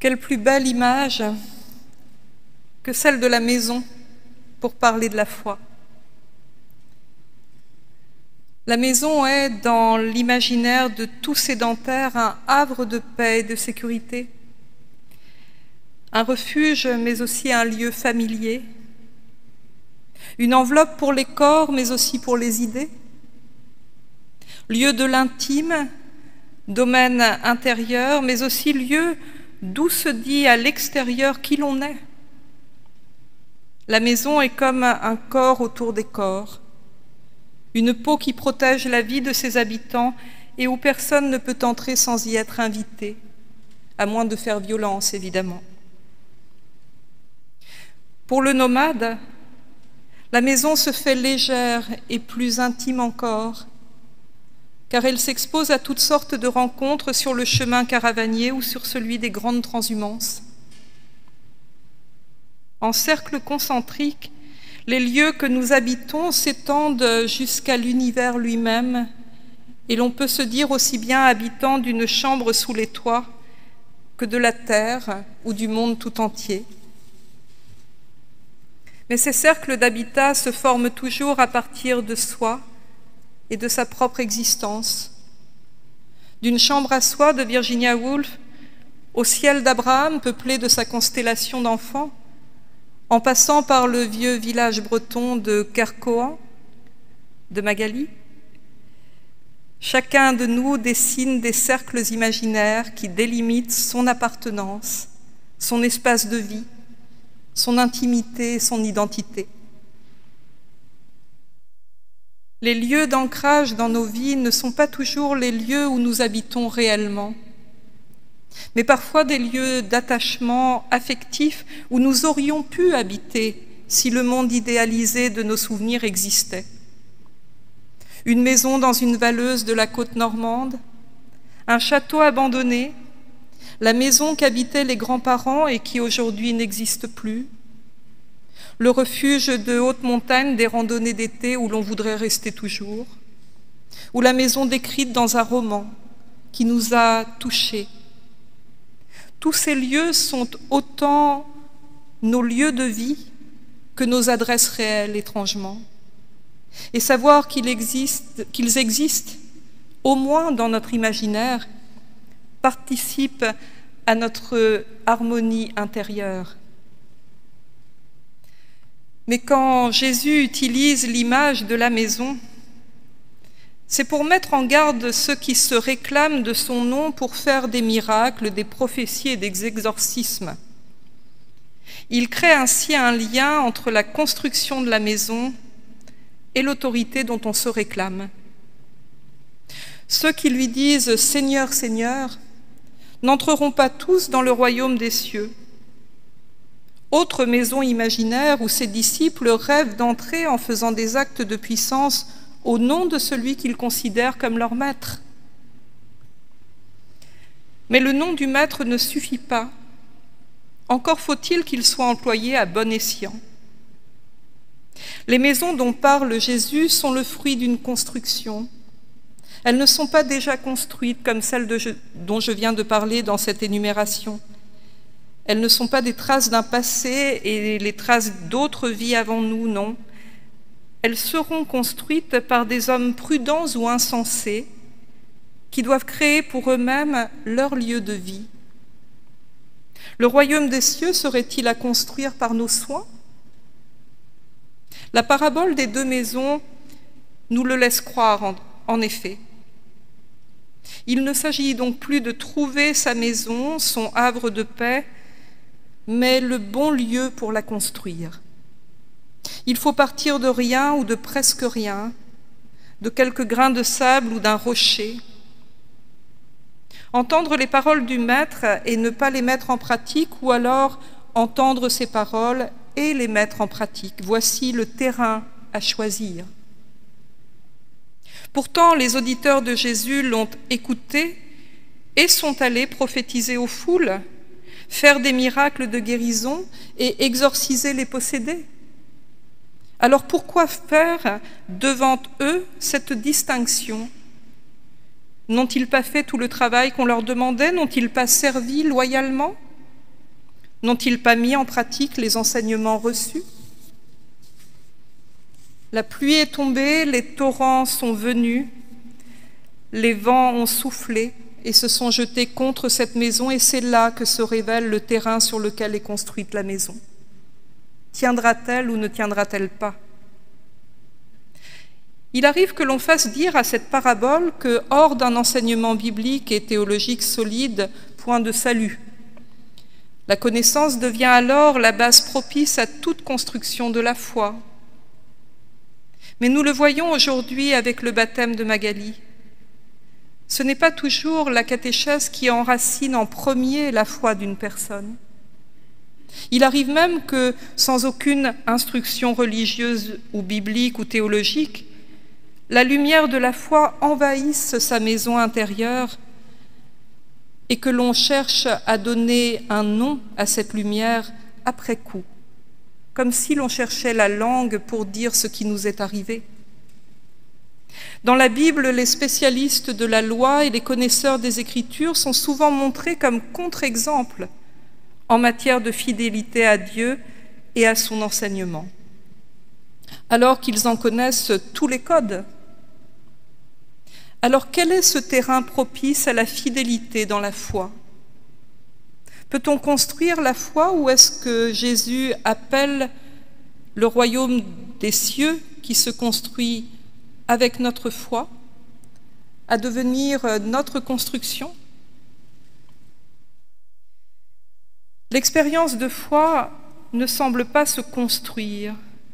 Quelle plus belle image que celle de la maison pour parler de la foi. La maison est, dans l'imaginaire de tout sédentaire, un havre de paix et de sécurité, un refuge, mais aussi un lieu familier, une enveloppe pour les corps, mais aussi pour les idées, lieu de l'intime, domaine intérieur, mais aussi lieu d'où se dit à l'extérieur qui l'on est. La maison est comme un corps autour des corps, une peau qui protège la vie de ses habitants et où personne ne peut entrer sans y être invité, à moins de faire violence, évidemment. Pour le nomade, la maison se fait légère et plus intime encore, car elle s'expose à toutes sortes de rencontres sur le chemin caravanier ou sur celui des grandes transhumances. En cercle concentrique, les lieux que nous habitons s'étendent jusqu'à l'univers lui-même, et l'on peut se dire aussi bien habitant d'une chambre sous les toits que de la terre ou du monde tout entier. Mais ces cercles d'habitat se forment toujours à partir de soi et de sa propre existence. D'une chambre à soi de Virginia Woolf au ciel d'Abraham peuplé de sa constellation d'enfants, en passant par le vieux village breton de Kercoan, de Magali, chacun de nous dessine des cercles imaginaires qui délimitent son appartenance, son espace de vie, son intimité et son identité. Les lieux d'ancrage dans nos vies ne sont pas toujours les lieux où nous habitons réellement, mais parfois des lieux d'attachement affectif où nous aurions pu habiter si le monde idéalisé de nos souvenirs existait. Une maison dans une valleuse de la côte normande, un château abandonné, la maison qu'habitaient les grands-parents et qui aujourd'hui n'existe plus, le refuge de haute montagne des randonnées d'été où l'on voudrait rester toujours, ou la maison décrite dans un roman qui nous a touchés. Tous ces lieux sont autant nos lieux de vie que nos adresses réelles, étrangement. Et savoir qu'ils existent, au moins dans notre imaginaire, participe à notre harmonie intérieure. Mais quand Jésus utilise l'image de la maison, c'est pour mettre en garde ceux qui se réclament de son nom pour faire des miracles, des prophéties et des exorcismes. Il crée ainsi un lien entre la construction de la maison et l'autorité dont on se réclame. Ceux qui lui disent « Seigneur, Seigneur » n'entreront pas tous dans le royaume des cieux. Autre maison imaginaire où ses disciples rêvent d'entrer en faisant des actes de puissance au nom de celui qu'ils considèrent comme leur maître. Mais le nom du maître ne suffit pas. Encore faut-il qu'il soit employé à bon escient. Les maisons dont parle Jésus sont le fruit d'une construction. Elles ne sont pas déjà construites comme celles dont je viens de parler dans cette énumération. Elles ne sont pas des traces d'un passé et les traces d'autres vies avant nous, non. Elles seront construites par des hommes prudents ou insensés qui doivent créer pour eux-mêmes leur lieu de vie. Le royaume des cieux serait-il à construire par nos soins? La parabole des deux maisons nous le laisse croire, en effet. Il ne s'agit donc plus de trouver sa maison, son havre de paix, mais le bon lieu pour la construire. Il faut partir de rien ou de presque rien, de quelques grains de sable ou d'un rocher. Entendre les paroles du Maître et ne pas les mettre en pratique, ou alors entendre ses paroles et les mettre en pratique. Voici le terrain à choisir. Pourtant, les auditeurs de Jésus l'ont écouté et sont allés prophétiser aux foules, faire des miracles de guérison et exorciser les possédés. Alors pourquoi faire devant eux cette distinction? N'ont-ils pas fait tout le travail qu'on leur demandait? N'ont-ils pas servi loyalement? N'ont-ils pas mis en pratique les enseignements reçus? La pluie est tombée, les torrents sont venus, les vents ont soufflé et se sont jetés contre cette maison, et c'est là que se révèle le terrain sur lequel est construite la maison. Tiendra-t-elle ou ne tiendra-t-elle pas? Il arrive que l'on fasse dire à cette parabole que, hors d'un enseignement biblique et théologique solide, point de salut. La connaissance devient alors la base propice à toute construction de la foi. Mais nous le voyons aujourd'hui avec le baptême de Magali. Ce n'est pas toujours la catéchèse qui enracine en premier la foi d'une personne. Il arrive même que, sans aucune instruction religieuse ou biblique ou théologique, la lumière de la foi envahisse sa maison intérieure et que l'on cherche à donner un nom à cette lumière après coup, comme si l'on cherchait la langue pour dire ce qui nous est arrivé. Dans la Bible, les spécialistes de la loi et les connaisseurs des Écritures sont souvent montrés comme contre-exemples en matière de fidélité à Dieu et à son enseignement, alors qu'ils en connaissent tous les codes. Alors quel est ce terrain propice à la fidélité dans la foi? Peut-on construire la foi, ou est-ce que Jésus appelle le royaume des cieux qui se construit avec notre foi à devenir notre construction? L'expérience de foi ne semble pas se construire.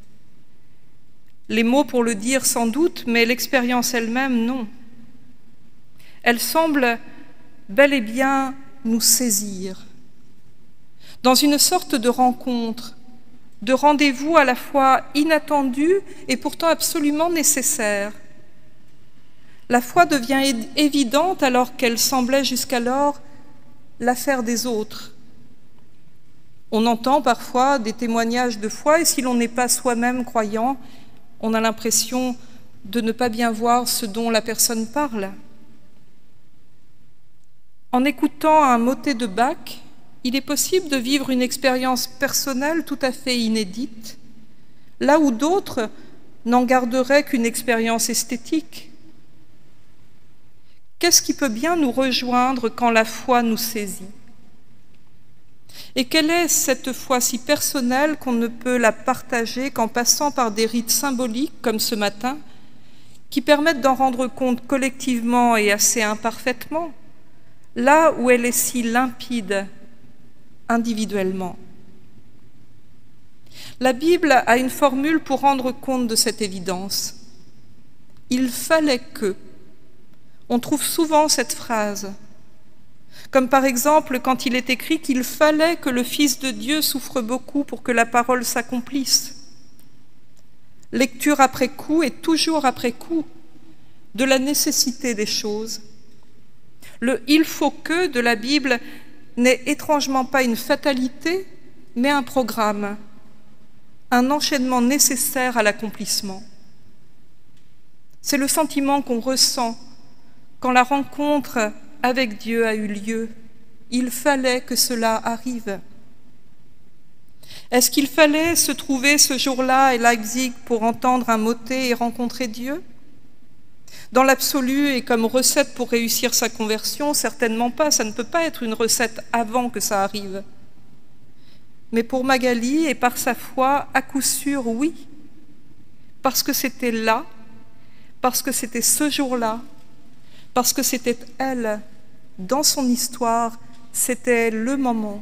Les mots pour le dire sans doute, mais l'expérience elle-même, non. Elle semble bel et bien nous saisir. Dans une sorte de rencontre, de rendez-vous à la fois inattendu et pourtant absolument nécessaire. La foi devient évidente alors qu'elle semblait jusqu'alors l'affaire des autres. On entend parfois des témoignages de foi et si l'on n'est pas soi-même croyant, on a l'impression de ne pas bien voir ce dont la personne parle. En écoutant un motet de Bach, il est possible de vivre une expérience personnelle tout à fait inédite, là où d'autres n'en garderaient qu'une expérience esthétique. Qu'est-ce qui peut bien nous rejoindre quand la foi nous saisit? Et quelle est cette foi si personnelle qu'on ne peut la partager qu'en passant par des rites symboliques, comme ce matin, qui permettent d'en rendre compte collectivement et assez imparfaitement, là où elle est si limpide individuellement? La Bible a une formule pour rendre compte de cette évidence. Il fallait que. On trouve souvent cette phrase, comme par exemple quand il est écrit qu'il fallait que le Fils de Dieu souffre beaucoup pour que la parole s'accomplisse. Lecture après coup et toujours après coup de la nécessité des choses. Le « il faut que » de la Bible n'est étrangement pas une fatalité, mais un programme, un enchaînement nécessaire à l'accomplissement. C'est le sentiment qu'on ressent quand la rencontre avec Dieu a eu lieu. Il fallait que cela arrive. Est-ce qu'il fallait se trouver ce jour-là à Leipzig pour entendre un motet et rencontrer Dieu? Dans l'absolu et comme recette pour réussir sa conversion, certainement pas. Ça ne peut pas être une recette avant que ça arrive. Mais pour Magali et par sa foi, à coup sûr, oui. Parce que c'était là, parce que c'était ce jour-là, parce que c'était elle, dans son histoire, c'était le moment.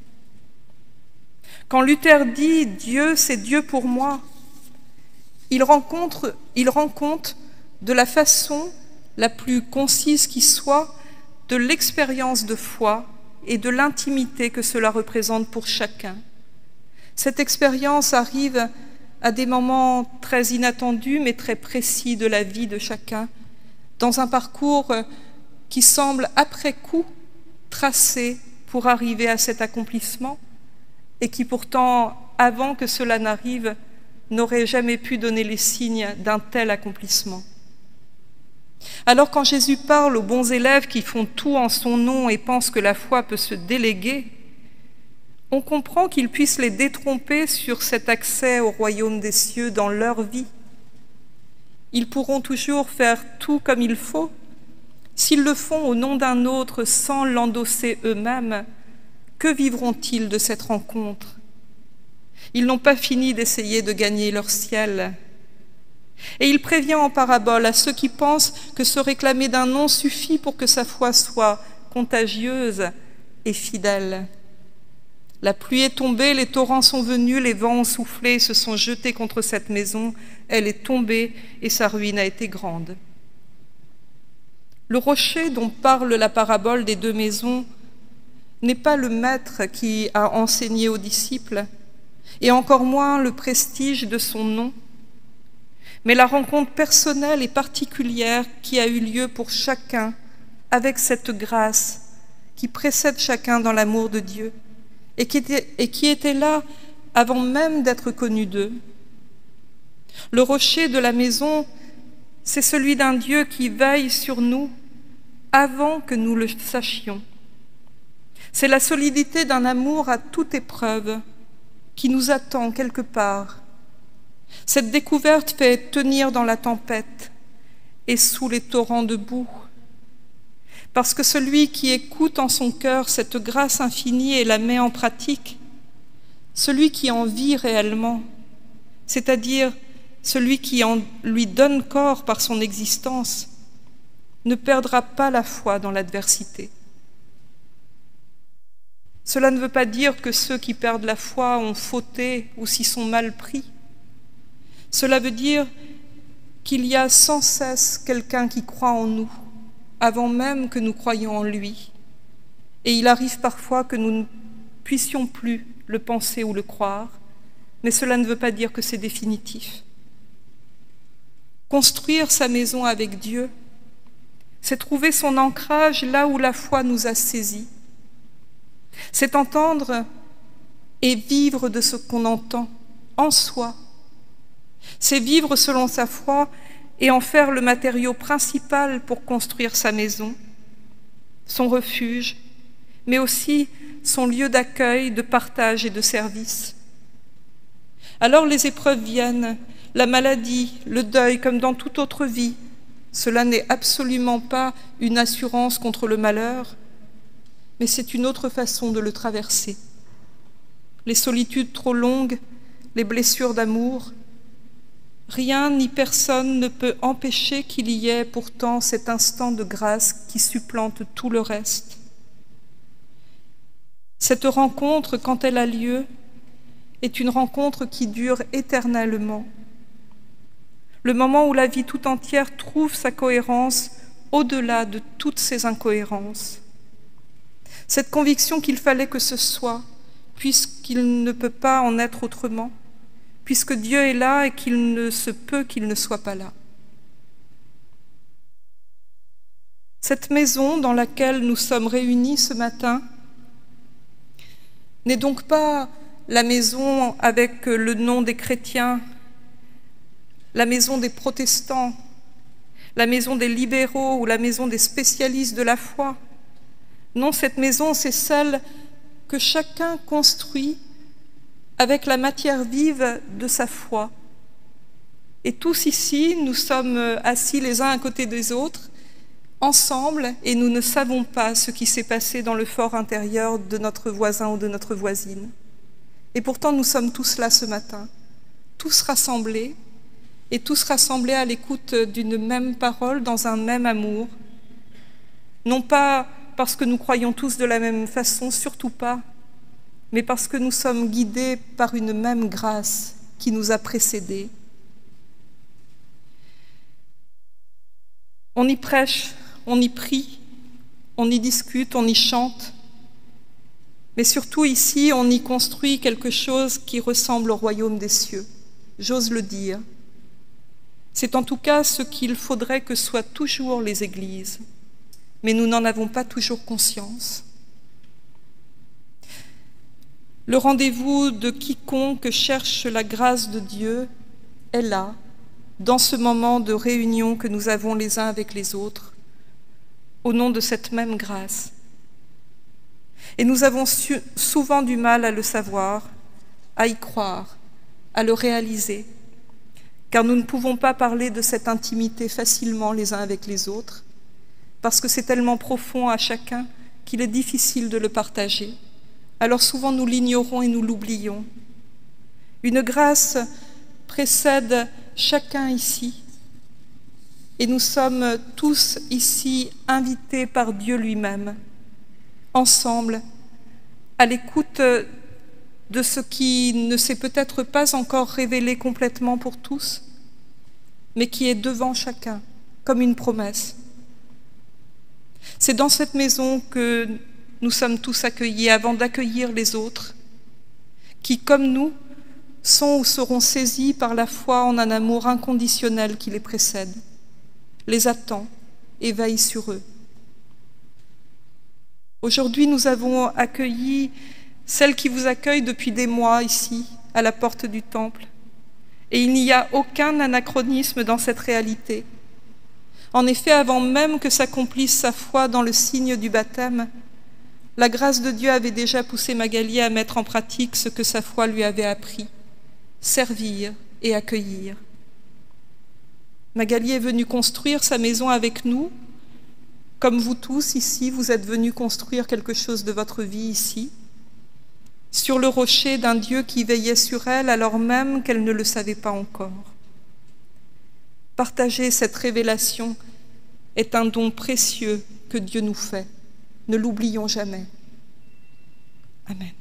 Quand Luther dit « Dieu, c'est Dieu pour moi », il rend compte de la façon la plus concise qui soit de l'expérience de foi et de l'intimité que cela représente pour chacun. Cette expérience arrive à des moments très inattendus mais très précis de la vie de chacun, dans un parcours qui semble après coup tracé pour arriver à cet accomplissement et qui pourtant, avant que cela n'arrive, n'aurait jamais pu donner les signes d'un tel accomplissement. Alors quand Jésus parle aux bons élèves qui font tout en son nom et pensent que la foi peut se déléguer, on comprend qu'ils puissent les détromper sur cet accès au royaume des cieux dans leur vie. Ils pourront toujours faire tout comme il faut. S'ils le font au nom d'un autre sans l'endosser eux-mêmes, que vivront-ils de cette rencontre? Ils n'ont pas fini d'essayer de gagner leur ciel. Et il prévient en parabole à ceux qui pensent que se réclamer d'un nom suffit pour que sa foi soit contagieuse et fidèle. La pluie est tombée, les torrents sont venus, les vents ont soufflé, se sont jetés contre cette maison. Elle est tombée et sa ruine a été grande. Le rocher dont parle la parabole des deux maisons n'est pas le maître qui a enseigné aux disciples, et encore moins le prestige de son nom, mais la rencontre personnelle et particulière qui a eu lieu pour chacun avec cette grâce qui précède chacun dans l'amour de Dieu et qui était là avant même d'être connu d'eux. Le rocher de la maison, c'est celui d'un Dieu qui veille sur nous avant que nous le sachions. C'est la solidité d'un amour à toute épreuve qui nous attend quelque part. Cette découverte fait tenir dans la tempête et sous les torrents de boue. Parce que celui qui écoute en son cœur cette grâce infinie et la met en pratique, celui qui en vit réellement, c'est-à-dire celui qui en lui donne corps par son existence, ne perdra pas la foi dans l'adversité. Cela ne veut pas dire que ceux qui perdent la foi ont fauté ou s'y sont mal pris. Cela veut dire qu'il y a sans cesse quelqu'un qui croit en nous, avant même que nous croyions en lui. Et il arrive parfois que nous ne puissions plus le penser ou le croire, mais cela ne veut pas dire que c'est définitif. Construire sa maison avec Dieu, c'est trouver son ancrage là où la foi nous a saisis. C'est entendre et vivre de ce qu'on entend en soi. C'est vivre selon sa foi et en faire le matériau principal pour construire sa maison, son refuge, mais aussi son lieu d'accueil, de partage et de service. Alors les épreuves viennent, la maladie, le deuil, comme dans toute autre vie. Cela n'est absolument pas une assurance contre le malheur, mais c'est une autre façon de le traverser. Les solitudes trop longues, les blessures d'amour, rien ni personne ne peut empêcher qu'il y ait pourtant cet instant de grâce qui supplante tout le reste. Cette rencontre, quand elle a lieu, est une rencontre qui dure éternellement. Le moment où la vie tout entière trouve sa cohérence au-delà de toutes ses incohérences. Cette conviction qu'il fallait que ce soit, puisqu'il ne peut pas en être autrement, puisque Dieu est là et qu'il ne se peut qu'il ne soit pas là. Cette maison dans laquelle nous sommes réunis ce matin n'est donc pas la maison avec le nom des chrétiens, la maison des protestants, la maison des libéraux ou la maison des spécialistes de la foi. Non, cette maison, c'est celle que chacun construit avec la matière vive de sa foi. Et tous ici, nous sommes assis les uns à côté des autres, ensemble, et nous ne savons pas ce qui s'est passé dans le fort intérieur de notre voisin ou de notre voisine. Et pourtant, nous sommes tous là ce matin, tous rassemblés, et tous rassemblés à l'écoute d'une même parole, dans un même amour. Non pas parce que nous croyons tous de la même façon, surtout pas, mais parce que nous sommes guidés par une même grâce qui nous a précédés. On y prêche, on y prie, on y discute, on y chante, mais surtout ici, on y construit quelque chose qui ressemble au royaume des cieux, j'ose le dire. C'est en tout cas ce qu'il faudrait que soient toujours les églises, mais nous n'en avons pas toujours conscience. Le rendez-vous de quiconque cherche la grâce de Dieu est là, dans ce moment de réunion que nous avons les uns avec les autres, au nom de cette même grâce. Et nous avons souvent du mal à le savoir, à y croire, à le réaliser, car nous ne pouvons pas parler de cette intimité facilement les uns avec les autres, parce que c'est tellement profond à chacun qu'il est difficile de le partager. Alors souvent nous l'ignorons et nous l'oublions. Une grâce précède chacun ici, et nous sommes tous ici invités par Dieu lui-même, ensemble, à l'écoute de ce qui ne s'est peut-être pas encore révélé complètement pour tous, mais qui est devant chacun, comme une promesse. C'est dans cette maison que nous sommes tous accueillis avant d'accueillir les autres, qui, comme nous, sont ou seront saisis par la foi en un amour inconditionnel qui les précède, les attend et veille sur eux. Aujourd'hui, nous avons accueilli celle qui vous accueille depuis des mois ici, à la porte du temple. Et il n'y a aucun anachronisme dans cette réalité. En effet, avant même que s'accomplisse sa foi dans le signe du baptême, la grâce de Dieu avait déjà poussé Magali à mettre en pratique ce que sa foi lui avait appris, servir et accueillir. Magali est venue construire sa maison avec nous. Comme vous tous ici, vous êtes venus construire quelque chose de votre vie ici, sur le rocher d'un Dieu qui veillait sur elle alors même qu'elle ne le savait pas encore. Partager cette révélation est un don précieux que Dieu nous fait. Ne l'oublions jamais. Amen.